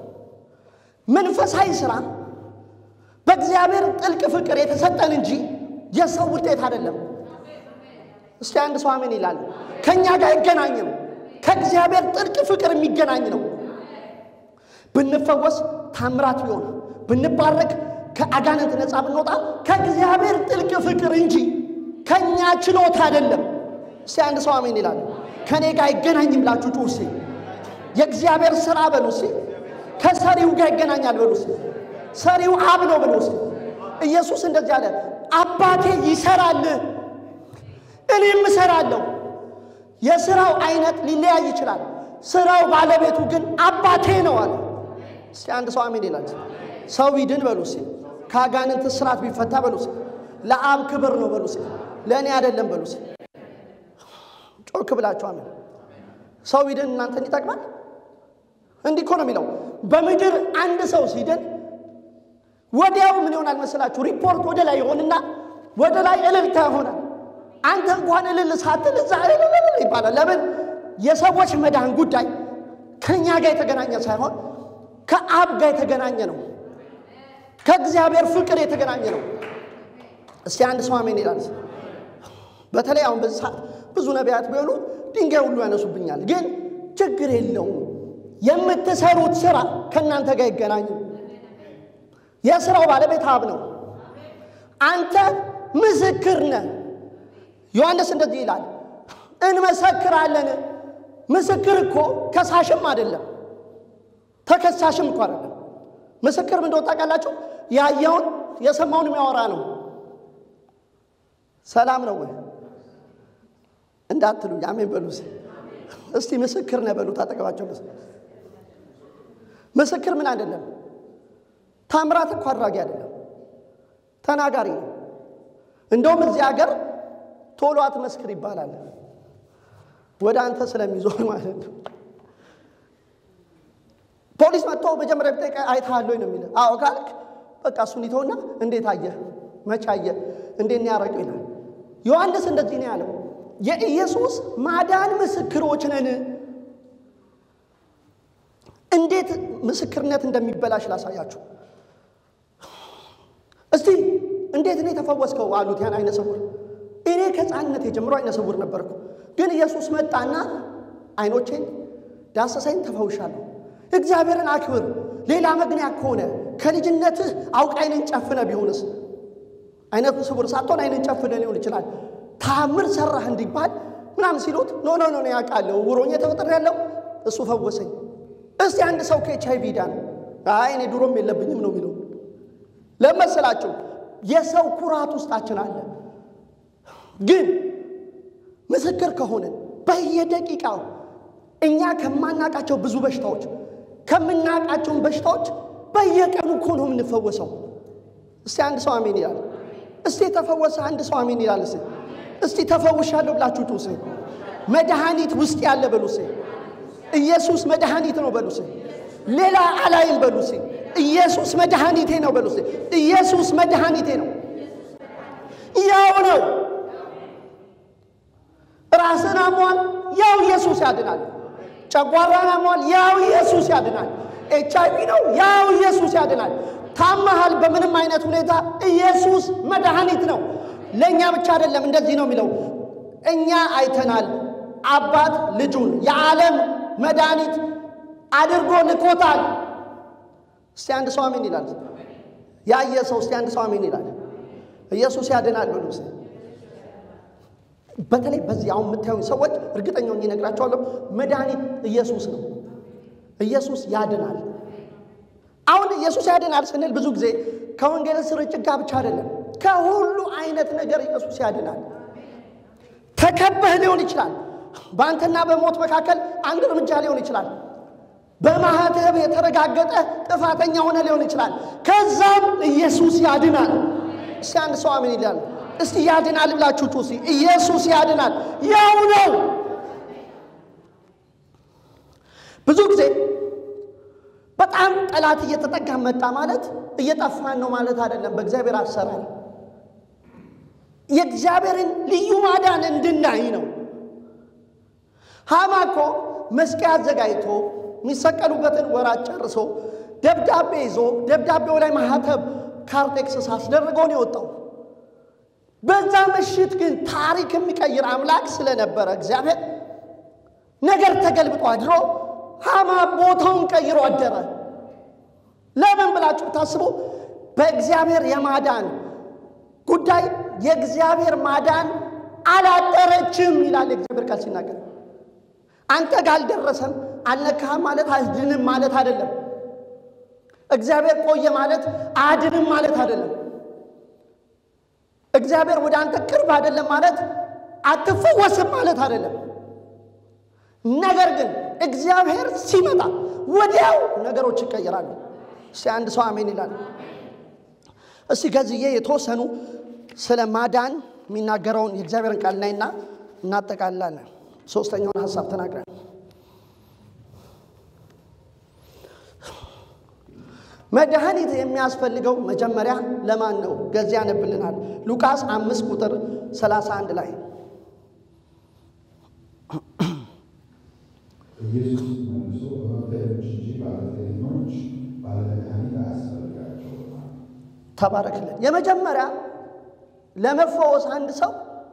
መንፈሳዊ ስራ በእግዚአብሔር ጥልቅ ፍቅር የተሰጠን እንጂ የሰው ውጤት አይደለም እስቲ አንድ ሰው አሜን ይላል ከኛ ጋር አይገናኝም ከእግዚአብሔር ጥልቅ ፍቅር የሚገናኝ ነው ብንፈወስ ታምራት ቢሆን ብንባረክ ከአጋንንት ነፃ ብንወጣ ከእግዚአብሔር ጥልቅ ፍቅር እንጂ ከኛ ችሎታ አይደለም እስቲ አንድ ሰው አሜን ይላል ከኔ ጋር አይገናኝም ብላችሁ ጩሲ የእግዚአብሔር ስራ በሉሲ ከሰሪው ጋር ይገናኛል በሉሲ ሰሪው አብ ነው በሉሲ ኢየሱስ እንደዚህ አለ አባቴ ይሰራል እኔም እሰራለሁ የሥራው አይነት ሊለያይ ይችላል ስራው ባለቤቱ ግን አባቴ ነው አለ እስቲ አንድ ሰው አሜን ይላል ሰው ይድን በሉሲ ካጋንንት ስራት ቢፈታ በሉሲ ለአብ ክብር ነው በሉሲ ለኔ አይደለም በሉሲ ጮክ ብላችሁ አሜን ሰው ይድን እናንተን ይጠቅማል እንዲህ ኮነ የሚለው በመድር አንድ ሰው ሲድን ወዲያው ምን ይሆናል መሰላችሁ ሪፖርት ወደ ላይ ይሆንና ወደ ላይ እልልታ ይሆናል አንተ እንኳን እልል ሳትል እዛ እልል ይባላል ለምን የሰዎች መዳን ጉዳይ ከኛ ጋር የተገናኘ ሳይሆን ከአብ ጋር የተገናኘ ነው ከእግዚአብሔር ፍቅር የተገናኘ ነው እስቲ አንድ ሰው አሜን ይላል በተለይ አሁን በዛ ብዙ ነቢያት ቢሆኑ ድንጋይ ሁሉ ያነሱብኛል ግን ችግር የለውም የምትሰሩት ስራ ከናንተ ጋር ይገናኝ የሥራው ባለቤት አብ ነው አንተ ምስክር ነህ ዮሐንስ እንደዚህ ይላል እንመሰክራለን ምስክር እኮ ከሳሽም አይደለም ተከሳሽም እኮ አይደለም ምስክር ምን እንደወጣ ቃላችሁ ያየውን የሰማውን የሚያወራ ነው ሰላም ነው ወይ እንዳትሉ አሜን በሉስ እስቲ ምስክር ነህ በሉ ታጠቀባቸው ምስክር ምን አይደለም ታምራት እኮ አድራጊ አይደለም ተናጋሪ ነው እንደውም እዚህ ሀገር ቶሎ አትመስክር ይባላል ወደ አንተ ስለሚዞር ማለት ነው ፖሊስ መጥቶ በጀመረ ብታይ አይታል ወይ ነው የሚለው አዎ ካልክ በቃ እሱን ይተውና እንዴት አየ መች አየ እንዴት ነው ያረቀው ይላል ዮሐንስ እንደዚህ ነው ያለው የኢየሱስ ማዳን ምስክሮች ነን እንዴት ምስክርነት እንደሚበላሽ ላሳያችሁ እስቲ እንዴት ነው ተፈወስከው አሉት ያን አይነ ሰውር እኔ ከጻንነት የጀምሮ አይነ ሰውር ነበርኩ ግን ኢየሱስ መጣና አይኖቼን ዳሰሰኝ ተፈውሻለሁ እግዚአብሔርን አክብር ሌላ ምክንያት ከሆነ ከልጅነትህ አውቅ አይነን ጨፍነ ቢሆንስ አይነቱ ሰውር ሳትሆን አይነን ጨፍነ ሊሆን ይችላል ታምር ሰራህ እንዲባል ምናምን ሲሉት ኖ ኖ ኖ ነው ያቃለው ወሮኛ ተወጥር ያለው እሱ ፈወሰኝ እስቲ አንድ ሰው ከኤችአይቪ ዳን አይ እኔ ድሮም የለብኝም ነው የሚለው ለመሰላችሁ የሰው ኩራት ውስጣችን አለ ግን ምስክር ከሆነ በየደቂቃው እኛ ከማናቃቸው ብዙ በሽታዎች ከመናቃቸው በሽታዎች በየቀኑ እኮ ነው የምንፈወሰው እስቲ አንድ ሰው አሜን ይላል እስቲ ተፈወሰ አንድ ሰው አሜን ይላል እስቲ እስቲ ተፈውሻለሁ ብላችሁ ትውስ መድኃኒት ውስጥ ያለ በሉስ ኢየሱስ መድኃኒት ነው በሉስ ሌላ አላይም በሉስ ኢየሱስ መድኃኒቴ ነው በሉስ ኢየሱስ መድኃኒቴ ነው ያው ነው ራስን አሟል ያው ኢየሱስ ያድናል ጨጓራን አሟል ያው ኢየሱስ ያድናል ኤችአይቪ ነው ያው ኢየሱስ ያድናል ታማሃል በምንም አይነት ሁኔታ ኢየሱስ መድኃኒት ነው ለኛ ብቻ አይደለም እንደዚህ ነው የሚለው እኛ አይተናል አባት ልጁን የዓለም መድኃኒት አድርጎ ልኮታል እስቲ አንድ ሰው አሜን ይላል ያየ ሰው እስቲ አንድ ሰው አሜን ይላል ኢየሱስ ያድናል በሉስ በተለይ በዚህ አሁን የምታዩኝ ሰዎች እርግጠኛው ይነግራቸዋለሁ መድኃኒት ኢየሱስ ነው ኢየሱስ ያድናል አሁን ኢየሱስ ያድናል ስንል ብዙ ጊዜ ከወንጌል ስርጭት ጋር ብቻ አይደለም ከሁሉ አይነት ነገር ኢየሱስ ያድናል ተከበህ ሊሆን ይችላል ባንተና በሞት መካከል አንድ እርምጃ ሊሆን ይችላል በማህተብ የተረጋገጠ ጥፋተኛ ሆነ ሊሆን ይችላል ከዛም ኢየሱስ ያድናል እስቲ አንድ ሰው አሜን ይላል እስቲ ያድናል ብላችሁ ጩሲ ኢየሱስ ያድናል ያው ነው ብዙ ጊዜ በጣም ጠላት እየተጠጋ መጣ ማለት እየጠፋን ነው ማለት አይደለም በእግዚአብሔር አሰራር የእግዚአብሔርን ልዩ ማዳን እንድናይ ነው ሃማኮ መስቀያ አዘጋጅቶ ሚሰቀሉበትን ወራት ጨርሶ ደብዳቤ ይዞ ደብዳቤው ላይ ማህተብ ካርቴክስ አስደርጎ ነው የወጣው በዛ ምሽት ግን ታሪክ የሚቀይር አምላክ ስለነበረ እግዚአብሔር ነገር ተገልብጦ አድሮ ሃማ ቦታውን ቀይሮ አደረ ለምን ብላችሁ ታስቡ በእግዚአብሔር የማዳን ጉዳይ የእግዚአብሔር ማዳን አላጠረችም ይላል እግዚአብሔር ቃል ሲናገር አንተ ጋር አልደረሰም አልነካህም ማለት አድንም ማለት አይደለም እግዚአብሔር ቆየ ማለት አድንም ማለት አይደለም እግዚአብሔር ወደ አንተ ቅርብ አይደለም ማለት አትፈወስም ማለት አይደለም ነገር ግን እግዚአብሔር ሲመጣ ወዲያው ነገሮች ይቀየራሉ እስቲ አንድ ሰው አሜን ይላል እስቲ ከዚህ የተወሰኑ ስለ ማዳን የሚናገረውን የእግዚአብሔርን ቃል ላይና እናጠቃላለን ሶስተኛውን ሐሳብ ተናግረን መድኃኒት የሚያስፈልገው መጀመሪያ ለማን ነው ገዚያ ያነብልናል ሉቃስ አምስት ቁጥር ሰላሳ አንድ ላይ ኢየሱስ መልሶ በመንፈስ እንጂ ባለጤኖች ባለመድኃኒት አያስፈልጋቸውም ተባረክልን የመጀመሪያ ለመፈወስ አንድ ሰው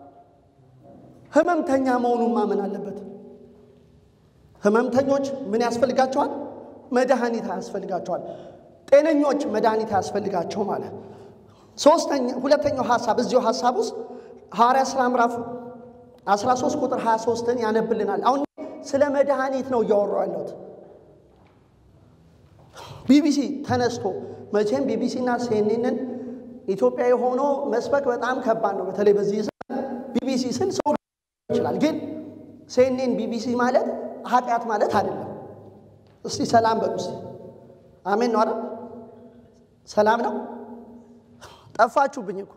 ህመምተኛ መሆኑን ማመን አለበት ህመምተኞች ምን ያስፈልጋቸዋል መድኃኒት ያስፈልጋቸዋል ጤነኞች መድኃኒት ያስፈልጋቸው ማለት ሶስተኛ ሁለተኛው ሐሳብ እዚሁ ሐሳብ ውስጥ ሐዋርያ ሥራ ምዕራፍ አስራ ሶስት ቁጥር ሃያ ሶስትን ያነብልናል አሁን ስለ መድኃኒት ነው ያወራው ያለው ቢቢሲ ተነስቶ መቼም ቢቢሲና ሲኤንኤንን ኢትዮጵያ ሆኖ መስበክ በጣም ከባድ ነው በተለይ በዚህ ቢቢሲ ስል ሰው ይችላል ግን ሲኤንኤን ቢቢሲ ማለት ኃጢያት ማለት አይደለም እስቲ ሰላም በሉስ አሜን ነው አይደል ሰላም ነው ጠፋችሁብኝ እኮ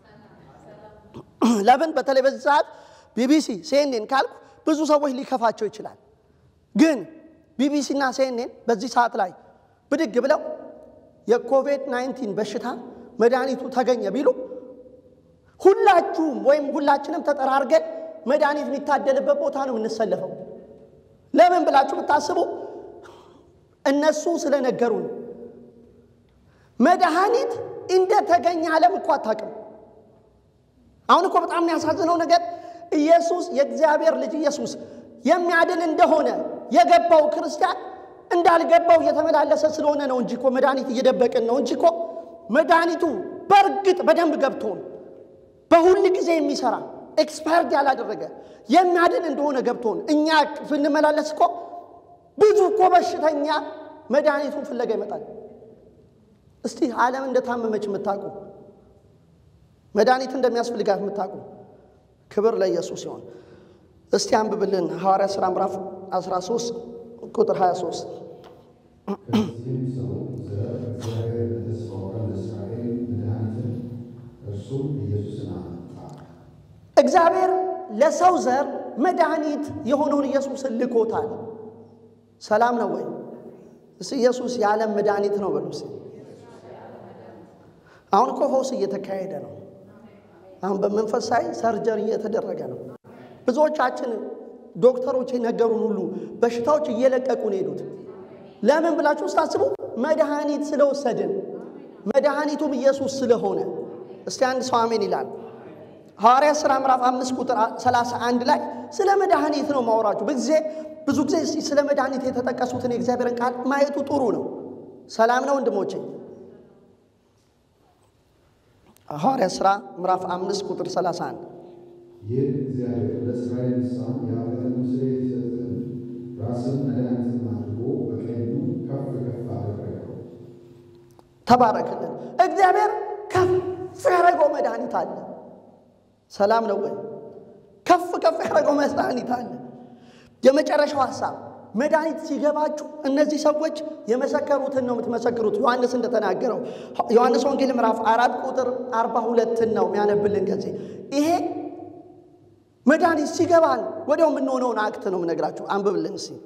ለምን በተለይ በዚህ ሰዓት ቢቢሲ ሲኤንኤን ካልኩ ብዙ ሰዎች ሊከፋቸው ይችላል ግን ቢቢሲና ሲኤንኤን በዚህ ሰዓት ላይ ብድግ ብለው የኮቪድ ናይንቲን በሽታ መድኃኒቱ ተገኘ ቢሉ ሁላችሁም ወይም ሁላችንም ተጠራርገን መድኃኒት የሚታደልበት ቦታ ነው እንሰለፈው ለምን ብላችሁ ብታስቡ እነሱ ስለነገሩን መድኃኒት እንደተገኘ ዓለም እኮ አታውቅም አሁን እኮ በጣም የሚያሳዝነው ነገር ኢየሱስ የእግዚአብሔር ልጅ ኢየሱስ የሚያድን እንደሆነ የገባው ክርስቲያን እንዳልገባው እየተመላለሰ ስለሆነ ነው እንጂ እኮ መድኃኒት እየደበቀን ነው እንጂ እኮ መድኃኒቱ በርግጥ በደንብ ገብቶን በሁሉ ጊዜ የሚሰራ ኤክስፓየርድ ያላደረገ የሚያድን እንደሆነ ገብቶን እኛ ፍንመላለስ እኮ ብዙ እኮ በሽተኛ መድኃኒቱን ፍለጋ ይመጣል እስቲ ዓለም እንደታመመች የምታውቁ መድኃኒት እንደሚያስፈልጋት የምታውቁ ክብር ለኢየሱስ ይሁን እስቲ አንብብልን ሐዋርያ ሥራ ምዕራፍ አስራ ሶስት ቁጥር ሃያ ሶስት እግዚአብሔር ለሰው ዘር መድኃኒት የሆነውን ኢየሱስን ልኮታል ሰላም ነው ወይ እሱ ኢየሱስ የዓለም መድኃኒት ነው በሉስ አሁን እኮ ፈውስ እየተካሄደ ነው አሁን በመንፈሳዊ ሰርጀሪ እየተደረገ ነው ብዙዎቻችን ዶክተሮች የነገሩን ሁሉ በሽታዎች እየለቀቁ ነው ሄዱት ለምን ብላችሁ ታስቡ መድኃኒት ስለወሰድን መድኃኒቱም ኢየሱስ ስለሆነ እስቲ አንድ ሰው አሜን ይላል ሐዋርያ ሥራ ምዕራፍ አምስት ቁጥር ሰላሳ አንድ ላይ ስለ መድኃኒት ነው ማውራችሁ በጊዜ ብዙ ጊዜ ስለ መድኃኒት የተጠቀሱትን የእግዚአብሔርን ቃል ማየቱ ጥሩ ነው ሰላም ነው ወንድሞቼ ሐዋርያ ሥራ ምዕራፍ አምስት ቁጥር ሰላሳ አንድ የእግዚአብሔር ለእስራኤል ንስሐን የኃጢአትን ስርየት ይሰጥ ዘንድ ራስን መድኃኒትን አድርጎ በቀኙ ከፍ ከፍ አደረገው ተባረክልን እግዚአብሔር ከፍ ያደረገው መድኃኒት አለ ሰላም ነው ወይ ከፍ ከፍ ያደረገው መድኃኒት አለ የመጨረሻው ሐሳብ መድኃኒት ሲገባችሁ እነዚህ ሰዎች የመሰከሩትን ነው የምትመሰክሩት። ዮሐንስ እንደተናገረው ዮሐንስ ወንጌል ምዕራፍ አራት ቁጥር አርባ ሁለት ነው የሚያነብልን። ከዚህ ይሄ መድኃኒት ሲገባን ወዲያው የምንሆነውን አክት ነው የምነግራችሁ። አንብብልን እስኪ።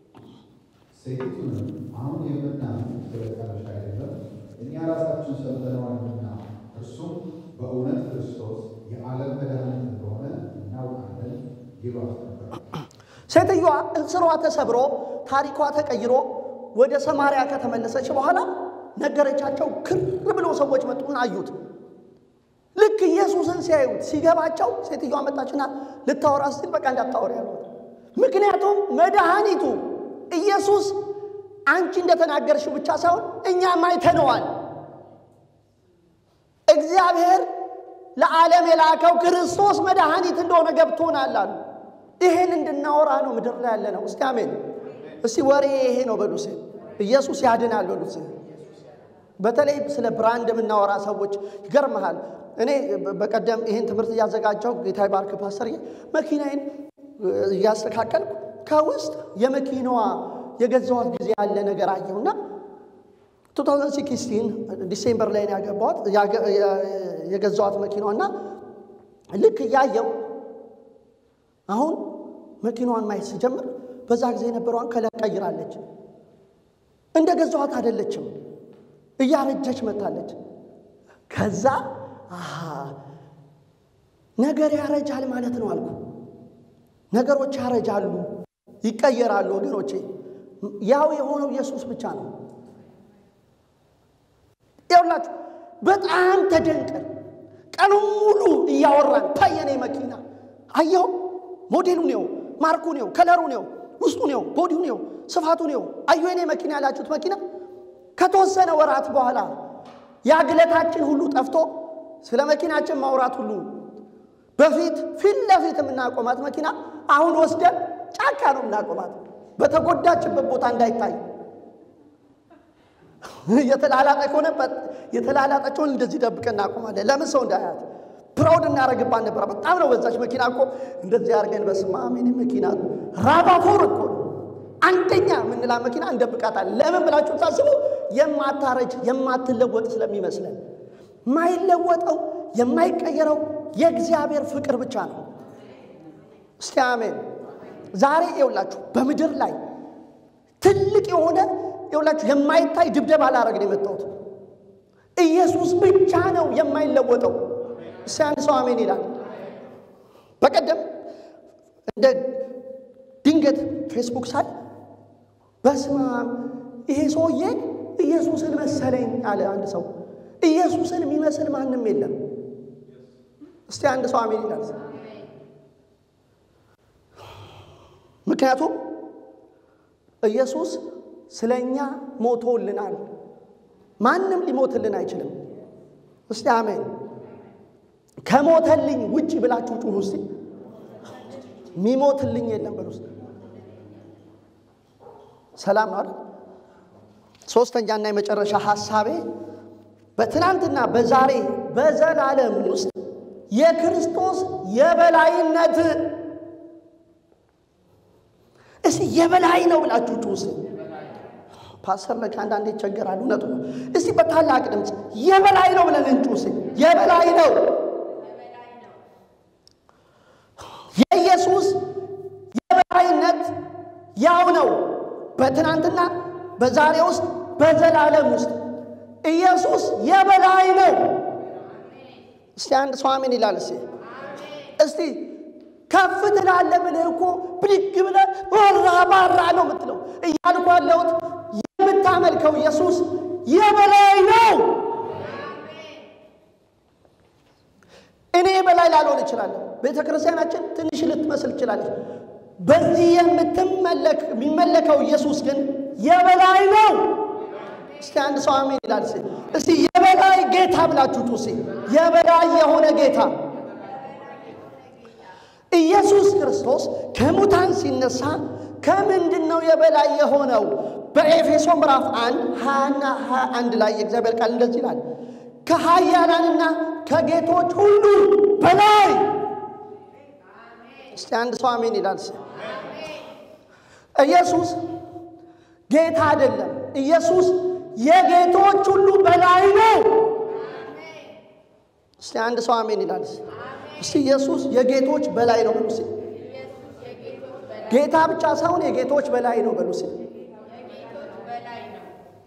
ሴቲቱንም አሁን የምናምን ስለቀረሽ አይደለም እኛ ራሳችን ሰምተነዋልና እርሱም በእውነት ክርስቶስ የዓለም መድኃኒት እንደሆነ እናውቃለን ይሏት ነበር። ሴትዮዋ እንስሯ ተሰብሮ ታሪኳ ተቀይሮ ወደ ሰማርያ ከተመለሰች በኋላ ነገረቻቸው። ክር ብለው ሰዎች መጡና አዩት። ልክ ኢየሱስን ሲያዩት ሲገባቸው ሴትዮዋ መጣችና ልታወራ ስትል በቃ እንዳታወራ ያሉት። ምክንያቱም መድኃኒቱ ኢየሱስ አንቺ እንደተናገርሽ ብቻ ሳይሆን እኛም አይተነዋል። እግዚአብሔር ለዓለም የላከው ክርስቶስ መድኃኒት እንደሆነ ገብቶናል አሉ። ይሄን እንድናወራ ነው ምድር ላይ ያለ ነው። እስቲ አሜን። እስቲ ወሬ ይሄ ነው በሉስ። ኢየሱስ ያድናል በሉስ። በተለይ ስለ ብራንድ የምናወራ ሰዎች ይገርምሃል። እኔ በቀደም ይሄን ትምህርት ያዘጋጀው ጌታ ይባርክ ፓስተር መኪናዬን ያስተካከልኩ ከውስጥ የመኪናዋ የገዛዋት ጊዜ ያለ ነገር አየውና ሁለት ሺህ ስድስት ዲሴምበር ላይ ነው ያገባሁት የገዛዋት መኪናዋና ልክ ያየው አሁን መኪናዋን ማየት ሲጀምር በዛ ጊዜ የነበረዋን ከለር ቀይራለች። እንደገዛዋት አይደለችም፣ እያረጀች መጣለች። ከዛ አሃ ነገር ያረጃል ማለት ነው አልኩ። ነገሮች ያረጃሉ፣ ይቀየራሉ ወገኖቼ። ያው የሆነው ኢየሱስ ብቻ ነው። ይኸውላችሁ በጣም ተደንቀን ቀኑን ሙሉ እያወራን ታየኔ መኪና አየው፣ ሞዴሉ ነው፣ ማርኩ ነው፣ ከለሩ ነው፣ ውስጡ ነው፣ ቦዲው ነው፣ ስፋቱ ነው። አየው የኔ መኪና ያላችሁት መኪና ከተወሰነ ወራት በኋላ ያግለታችን ሁሉ ጠፍቶ ስለ መኪናችን ማውራት ሁሉ በፊት ፊት ለፊት የምናቆማት መኪና አሁን ወስደን ጫካ ነው የምናቆማት በተጎዳችበት ቦታ እንዳይታይ። የተላላጠ ከሆነበት የተላላጠችውን እንደዚህ ደብቀን እናቆማለን። ለምን ሰው እንዳያት ፕራውድ እናረግባን ነበር። በጣም ነው በዛች መኪና እኮ እንደዚህ አድርገን በስመ አብ የኔ መኪና ራባፎር እኮ አንደኛ ምንላ መኪና እንደብቃታለን። ለምን ብላችሁ ታስቡ? የማታረጅ የማትለወጥ ስለሚመስለን። ማይለወጠው የማይቀየረው የእግዚአብሔር ፍቅር ብቻ ነው። እስቲ አሜን። ዛሬ ይውላችሁ በምድር ላይ ትልቅ የሆነ ይውላችሁ የማይታይ ድብደባ ላረግ ነው የመጣሁት። ኢየሱስ ብቻ ነው የማይለወጠው። ሲያን ሰው አሜን ይላል። በቀደም እንደ ድንገት ፌስቡክ ሳይ በስመ አብ ይሄ ሰውዬ ኢየሱስን መሰለኝ አለ አንድ ሰው። ኢየሱስን የሚመስል ማንም የለም። እስቲ አንድ ሰው አሜን ይላል። ምክንያቱም ኢየሱስ ስለኛ ሞቶልናል። ማንም ሊሞትልን አይችልም። እስቲ አሜን። ከሞተልኝ ውጪ ብላችሁ ጩሁ እስቲ። ሚሞትልኝ የለም በሉ እስቲ። ሰላም ነው አይደል? ሶስተኛና የመጨረሻ ሐሳቤ በትናንትና በዛሬ በዘላለም ውስጥ የክርስቶስ የበላይነት እስቲ የበላይ ነው ብላችሁ ጩሁ እስቲ። ፓስተር ለካ አንዳንዴ ይቸገራል፣ እውነቱ ነው። እስቲ በታላቅ ድምጽ የበላይ ነው ብለን እንጩህ እስቲ። የበላይ ነው። የኢየሱስ የበላይነት ያው ነው በትናንትና በዛሬ ውስጥ በዘላለም ውስጥ ኢየሱስ የበላይ ነው። እስቲ አንድ ሰው አሜን ይላል። እስቲ እስቲ ከፍ ትላለህ ብለህ እኮ ብድግ ብለህ ወራ ባራ ነው የምትለው። እያልኩ ያለሁት የምታመልከው ኢየሱስ የበላይ ነው። እኔ በላይ ላልሆን እችላለሁ። ቤተክርስቲያናችን ትንሽ ልትመስል ትችላለች። በዚህ የምትመለክ የሚመለከው ኢየሱስ ግን የበላይ ነው። እስቲ አንድ ሰው አሜን ይላል። እስቲ የበላይ ጌታ ብላችሁ ጩሲ። የበላይ የሆነ ጌታ ኢየሱስ ክርስቶስ ከሙታን ሲነሳ ከምንድነው የበላይ የሆነው? በኤፌሶ ምዕራፍ አንድ ሃያ ሃያ አንድ ላይ የእግዚአብሔር ቃል እንደዚህ ይላል፣ ከኃያላንና ከጌቶች ሁሉ በላይ። እስቲ አንድ ሰው አሜን ይላል። ኢየሱስ ጌታ አይደለም ኢየሱስ የጌቶች ሁሉ በላይ ነው አሜን እስቲ አንድ ሰው አሜን ይላል እስቲ ኢየሱስ የጌቶች በላይ ነው በሉ እስቲ ኢየሱስ የጌቶች በላይ ጌታ ብቻ ሳይሆን የጌቶች በላይ ነው በሉ እስቲ የጌቶች በላይ ነው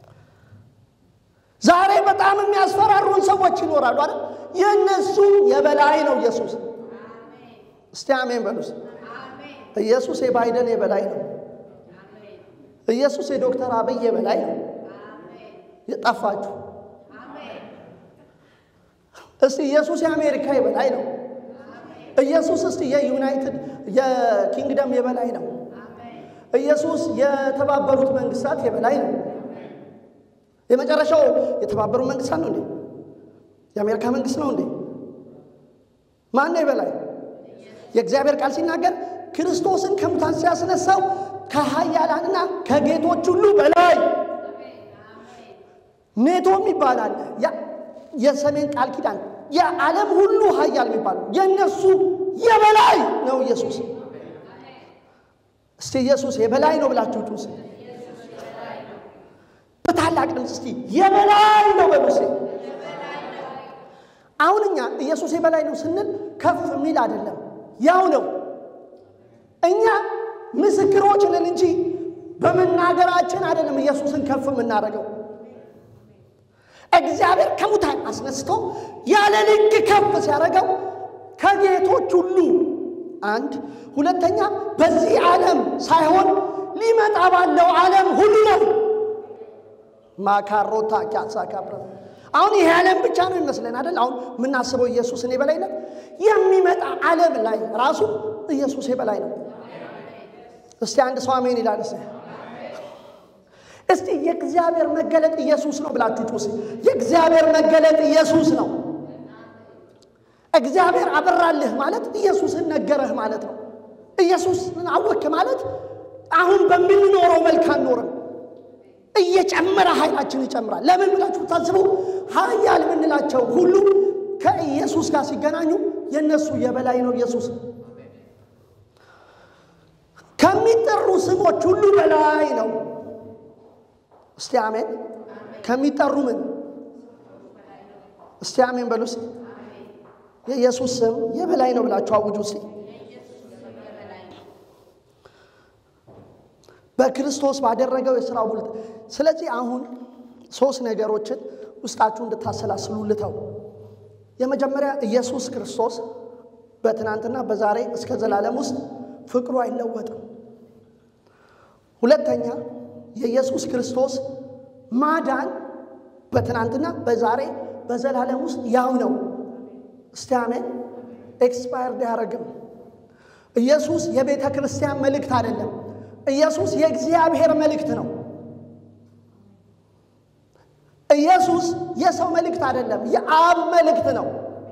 ዛሬ በጣም የሚያስፈራሩን ሰዎች ይኖራሉ አይደል የነሱ የበላይ ነው ኢየሱስ አሜን እስቲ አሜን በሉ እስቲ አሜን ኢየሱስ የባይደን የበላይ ነው አሜን ኢየሱስ የዶክተር አብይ የበላይ ነው አሜን የጠፋችሁ አሜን እስቲ ኢየሱስ የአሜሪካ የበላይ ነው አሜን ኢየሱስ እስቲ የዩናይትድ የኪንግደም የበላይ ነው አሜን ኢየሱስ የተባበሩት መንግስታት የበላይ ነው የመጨረሻው የተባበሩት መንግስታት ነው እንዴ የአሜሪካ መንግስት ነው እንዴ ማን ነው የበላይ የእግዚአብሔር ቃል ሲናገር ክርስቶስን ከሙታን ሲያስነሳው ከኃያላንና ከጌቶች ሁሉ በላይ ኔቶም ይባላል ያ የሰሜን ቃል ኪዳን የዓለም ሁሉ ኃያል የሚባለው የነሱ የበላይ ነው ኢየሱስ እስቲ ኢየሱስ የበላይ ነው ብላችሁ ጩስ በታላቅ ድምጽ እስቲ የበላይ ነው በሉስ አሁንኛ ኢየሱስ የበላይ ነው ስንል ከፍ ሚል አይደለም ያው ነው እኛ ምስክሮች ነን እንጂ በመናገራችን አይደለም ኢየሱስን ከፍ የምናደርገው እግዚአብሔር ከሙታን አስነስቶ ያለ ልክ ከፍ ሲያደርገው ከጌቶች ሁሉ አንድ ሁለተኛ በዚህ ዓለም ሳይሆን ሊመጣ ባለው ዓለም ሁሉ ነው ማካሮታ ያሳካብራ አሁን ይሄ ዓለም ብቻ ነው ይመስለን አይደል አሁን ምናስበው ኢየሱስን የበላይነት የሚመጣ ዓለም ላይ ራሱ ኢየሱስ የበላይ ነው እስቲ አንድ ሰው አሜን ይላል እስቲ እስቲ የእግዚአብሔር መገለጥ ኢየሱስ ነው ብላችሁ ጩስ የእግዚአብሔር መገለጥ ኢየሱስ ነው እግዚአብሔር አበራልህ ማለት ኢየሱስን ነገረህ ማለት ነው ኢየሱስን አወክ ማለት አሁን በሚኖረው መልካም ኖር እየጨመረ ኃይላችን ይጨምራል ለምን ብላችሁ ታስቡ ኃያል ምንላቸው ሁሉ ከኢየሱስ ጋር ሲገናኙ የነሱ የበላይ ነው ኢየሱስ ከሚጠሩ ስሞች ሁሉ በላይ ነው እስቲ አሜን ከሚጠሩ ምን እስቲ አሜን በሉስ የኢየሱስ ስም የበላይ ነው ብላችሁ አውጁ እስቲ በክርስቶስ ባደረገው የሥራው ሁሉ ስለዚህ አሁን ሶስት ነገሮችን ውስጣችሁ እንድታሰላስሉ ልተው የመጀመሪያ ኢየሱስ ክርስቶስ በትናንትና በዛሬ እስከ ዘላለም ውስጥ ፍቅሩ አይለወጥም ሁለተኛ የኢየሱስ ክርስቶስ ማዳን በትናንትና በዛሬ በዘላለም ውስጥ ያው ነው እስቲ አሜን ኤክስፓየርድ ያረግም ኢየሱስ የቤተ ክርስቲያን መልእክት አይደለም ኢየሱስ የእግዚአብሔር መልእክት ነው ኢየሱስ የሰው መልእክት አይደለም የአብ መልእክት ነው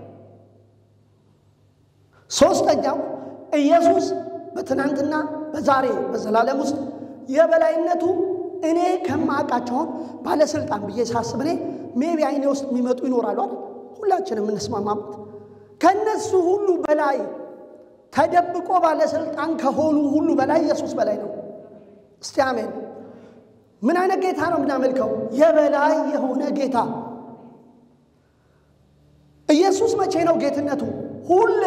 ሶስተኛው ኢየሱስ በትናንትና በዛሬ በዘላለም ውስጥ የበላይነቱ እኔ ከማቃቸው ባለስልጣን ብዬ ሳስብ እኔ ሜቢ አይኔ ውስጥ የሚመጡ ይኖራሉ አይደል ሁላችንም እንስማማበት ከነሱ ሁሉ በላይ ተደብቆ ባለስልጣን ከሆኑ ሁሉ በላይ ኢየሱስ በላይ ነው እስቲ አሜን ምን አይነት ጌታ ነው ምናመልከው የበላይ የሆነ ጌታ ኢየሱስ መቼ ነው ጌትነቱ ሁሌ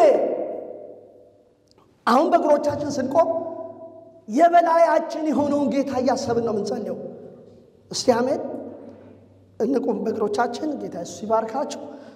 አሁን በእግሮቻችን ስንቆም የበላያችን የሆነውን ጌታ ያሰብን ነው ምንጸልየው እስቲ አሜን እንቁም በእግሮቻችን ጌታ ኢየሱስ ይባርካችሁ